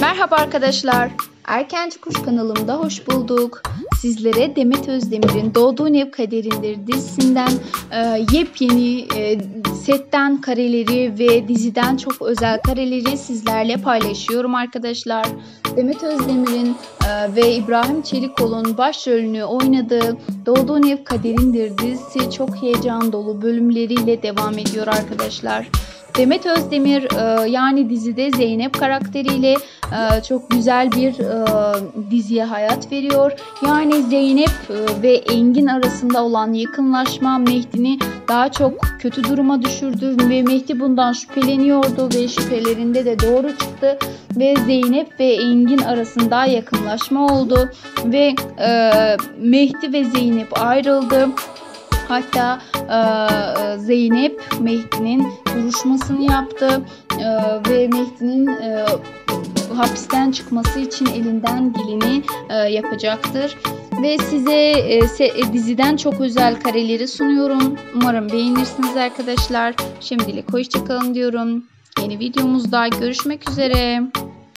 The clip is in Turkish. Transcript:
Merhaba arkadaşlar. Erkenci Kuş kanalımda hoş bulduk. Sizlere Demet Özdemir'in Doğduğun Ev Kaderindir dizisinden yepyeni setten kareleri ve diziden çok özel kareleri sizlerle paylaşıyorum arkadaşlar. Demet Özdemir'in ve İbrahim Çelikoğlu'nun başrolünü oynadığı Doğduğun Ev Kaderindir dizisi çok heyecan dolu bölümleriyle devam ediyor arkadaşlar. Demet Özdemir yani dizide Zeynep karakteriyle çok güzel bir diziye hayat veriyor. Yani Zeynep ve Engin arasında olan yakınlaşma Mehdi'ni daha çok kötü duruma düşürdü ve Mehdi bundan şüpheleniyordu ve şüphelerinde de doğru çıktı ve Zeynep ve Engin arasında yakınlaşma oldu ve Mehdi ve Zeynep ayrıldı. Hatta Zeynep Mehdi'nin duruşmasını yaptı ve Mehdi'nin hapisten çıkması için elinden geleni yapacaktır. Ve size diziden çok özel kareleri sunuyorum. Umarım beğenirsiniz arkadaşlar. Şimdilik hoşça kalın diyorum. Yeni videomuzda görüşmek üzere.